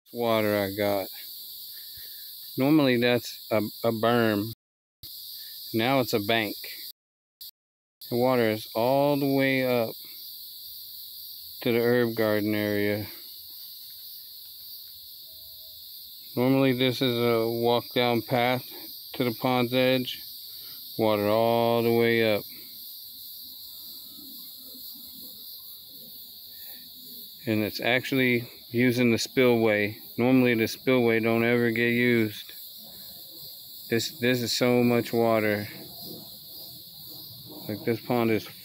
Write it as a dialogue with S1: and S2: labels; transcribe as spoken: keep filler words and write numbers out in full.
S1: Water I got. Normally that's a, a berm. Now it's a bank. The water is all the way up to the herb garden area. Normally this is a walk down path to the pond's edge. Water all the way up. And it's actually using the spillway. Normally the spillway don't ever get used. This this is so much water. Like this pond is